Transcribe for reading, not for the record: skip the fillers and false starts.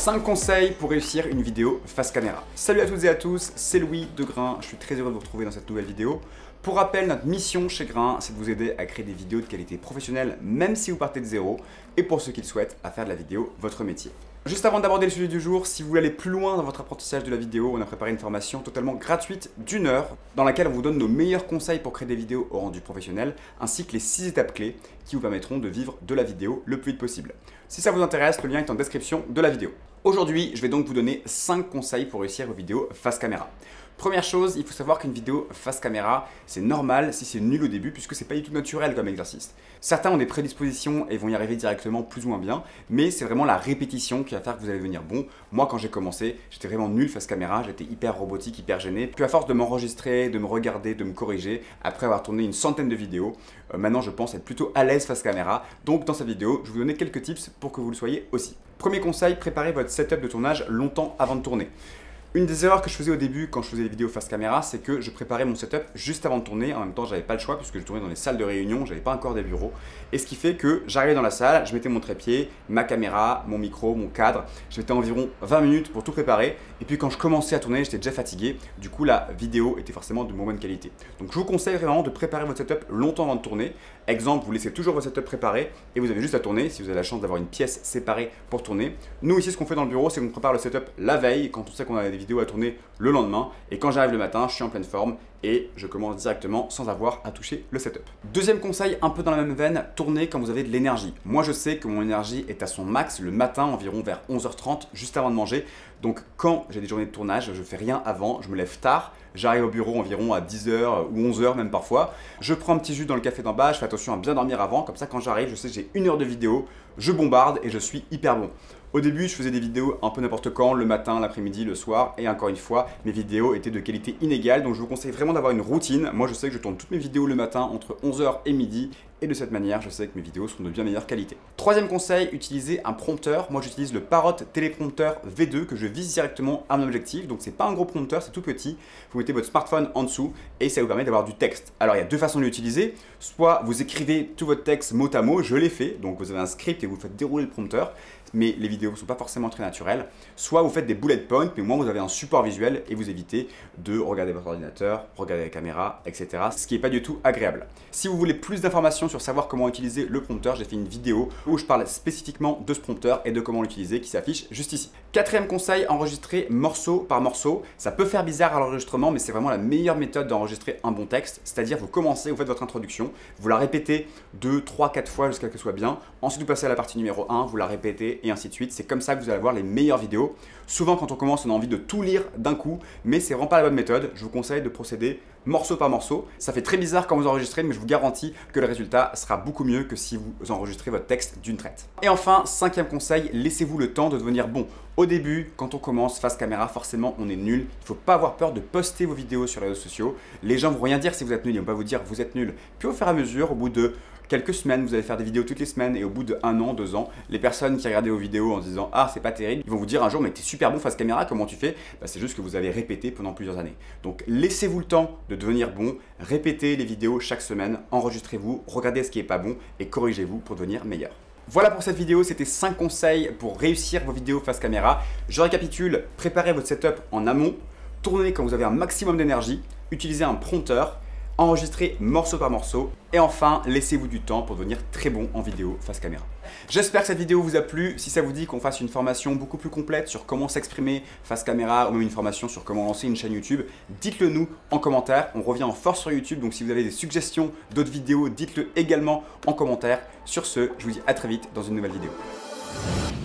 5 conseils pour réussir une vidéo face caméra. Salut à toutes et à tous, c'est Louis de Grain, je suis très heureux de vous retrouver dans cette nouvelle vidéo. Pour rappel, notre mission chez Grain, c'est de vous aider à créer des vidéos de qualité professionnelle, même si vous partez de zéro, et pour ceux qui le souhaitent, à faire de la vidéo votre métier. Juste avant d'aborder le sujet du jour, si vous voulez aller plus loin dans votre apprentissage de la vidéo, on a préparé une formation totalement gratuite d'1 heure dans laquelle on vous donne nos meilleurs conseils pour créer des vidéos au rendu professionnel, ainsi que les 6 étapes clés qui vous permettront de vivre de la vidéo le plus vite possible. Si ça vous intéresse, le lien est en description de la vidéo. Aujourd'hui, je vais donc vous donner 5 conseils pour réussir vos vidéos face caméra. Première chose, il faut savoir qu'une vidéo face caméra, c'est normal si c'est nul au début puisque c'est pas du tout naturel comme exercice. Certains ont des prédispositions et vont y arriver directement plus ou moins bien, mais c'est vraiment la répétition qui va faire que vous allez devenir bon. Moi, quand j'ai commencé, j'étais vraiment nul face caméra, j'étais hyper robotique, hyper gêné. Puis à force de m'enregistrer, de me regarder, de me corriger, après avoir tourné une centaine de vidéos, maintenant je pense être plutôt à l'aise face caméra. Donc dans cette vidéo, je vais vous donner quelques tips pour que vous le soyez aussi. Premier conseil, préparez votre setup de tournage longtemps avant de tourner. Une des erreurs que je faisais au début quand je faisais des vidéos face caméra, c'est que je préparais mon setup juste avant de tourner. En même temps, j'avais pas le choix puisque je tournais dans les salles de réunion, j'avais pas encore des bureaux. Et ce qui fait que j'arrivais dans la salle, je mettais mon trépied, ma caméra, mon micro, mon cadre. Je mettais environ 20 minutes pour tout préparer. Et puis quand je commençais à tourner, j'étais déjà fatigué. Du coup, la vidéo était forcément de mauvaise qualité. Donc je vous conseille vraiment de préparer votre setup longtemps avant de tourner. Exemple, vous laissez toujours votre setup préparé et vous avez juste à tourner si vous avez la chance d'avoir une pièce séparée pour tourner. Nous ici, ce qu'on fait dans le bureau, c'est qu'on prépare le setup la veille quand on sait qu'on a des vidéos à tourner le lendemain. Et quand j'arrive le matin, je suis en pleine forme et je commence directement sans avoir à toucher le setup. Deuxième conseil, un peu dans la même veine, tournez quand vous avez de l'énergie. Moi, je sais que mon énergie est à son max le matin, environ vers 11h30, juste avant de manger. Donc quand j'ai des journées de tournage, je fais rien avant, je me lève tard, j'arrive au bureau environ à 10h ou 11h même parfois. Je prends un petit jus dans le café d'en bas, je fais attention à bien dormir avant, comme ça quand j'arrive, je sais que j'ai 1 heure de vidéo, je bombarde et je suis hyper bon. Au début, je faisais des vidéos un peu n'importe quand, le matin, l'après-midi, le soir, et encore une fois, mes vidéos étaient de qualité inégale, donc je vous conseille vraiment d'avoir une routine. Moi, je sais que je tourne toutes mes vidéos le matin entre 11h et midi, et de cette manière, je sais que mes vidéos sont de bien meilleure qualité. Troisième conseil, utilisez un prompteur. Moi, j'utilise le Parrot Téléprompteur V2 que je vise directement à mon objectif. Donc, c'est pas un gros prompteur, c'est tout petit. Vous mettez votre smartphone en dessous et ça vous permet d'avoir du texte. Alors, il y a 2 façons de l'utiliser. Soit vous écrivez tout votre texte mot à mot, je l'ai fait. Donc, vous avez un script et vous faites dérouler le prompteur. Mais les vidéos ne sont pas forcément très naturelles. Soit vous faites des bullet points, mais au moins vous avez un support visuel et vous évitez de regarder votre ordinateur, regarder la caméra, etc. Ce qui n'est pas du tout agréable. Si vous voulez plus d'informations sur savoir comment utiliser le prompteur, j'ai fait une vidéo où je parle spécifiquement de ce prompteur et de comment l'utiliser qui s'affiche juste ici. Quatrième conseil, enregistrer morceau par morceau. Ça peut faire bizarre à l'enregistrement, mais c'est vraiment la meilleure méthode d'enregistrer un bon texte. C'est-à-dire vous commencez, vous faites votre introduction, vous la répétez 2, 3, 4 fois jusqu'à ce qu'elle soit bien. Ensuite vous passez à la partie numéro 1, vous la répétez et ainsi de suite. C'est comme ça que vous allez avoir les meilleures vidéos. Souvent quand on commence, on a envie de tout lire d'un coup, mais c'est vraiment pas la bonne méthode. Je vous conseille de procéder morceau par morceau. Ça fait très bizarre quand vous enregistrez, mais je vous garantis que le résultat sera beaucoup mieux que si vous enregistrez votre texte d'une traite. Et enfin, 5e conseil, laissez-vous le temps de devenir bon. Au début, quand on commence face caméra, forcément on est nul. Il ne faut pas avoir peur de poster vos vidéos sur les réseaux sociaux. Les gens ne vont rien dire si vous êtes nul, ils ne vont pas vous dire vous êtes nul. Puis au fur et à mesure, au bout de quelques semaines, vous allez faire des vidéos toutes les semaines et au bout de 1 an, 2 ans, les personnes qui regardaient vos vidéos en disant ah c'est pas terrible, ils vont vous dire un jour mais t'es super bon face caméra, comment tu fais? C'est juste que vous avez répété pendant plusieurs années. Donc laissez-vous le temps de devenir bon, répétez les vidéos chaque semaine, enregistrez-vous, regardez ce qui est pas bon et corrigez-vous pour devenir meilleur. Voilà pour cette vidéo, c'était 5 conseils pour réussir vos vidéos face caméra. Je récapitule, préparez votre setup en amont, tournez quand vous avez un maximum d'énergie, utilisez un prompteur, enregistrez morceau par morceau et enfin laissez-vous du temps pour devenir très bon en vidéo face caméra. J'espère que cette vidéo vous a plu. Si ça vous dit qu'on fasse une formation beaucoup plus complète sur comment s'exprimer face caméra ou même une formation sur comment lancer une chaîne YouTube, dites-le nous en commentaire. On revient en force sur YouTube, donc si vous avez des suggestions d'autres vidéos, dites-le également en commentaire. Sur ce, je vous dis à très vite dans une nouvelle vidéo.